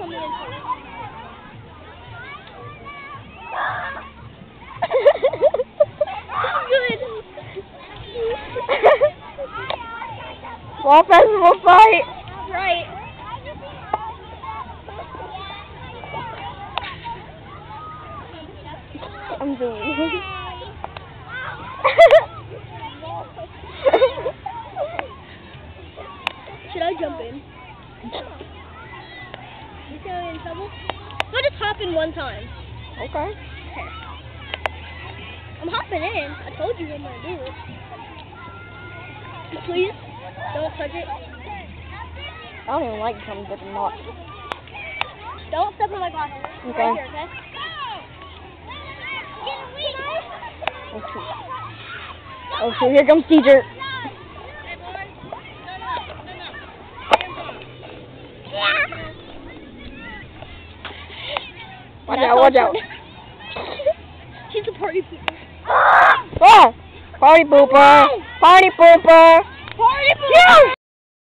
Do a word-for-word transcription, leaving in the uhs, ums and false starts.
coming in first. Good. Fall Festival fight. Right. I'm doing. Should I jump in? You think I'm in trouble? I'll just hop in one time. Okay. Okay. I'm hopping in. I told you what I'm gonna do. Please, don't touch it. I don't even like some dipping knots. Don't step on my glasses. Okay. Right here, okay? Oh shoot. Oh shoot, here comes teacher. Watch out, watch out. She's a party pooper. Ah! Party pooper! Party pooper! Party pooper!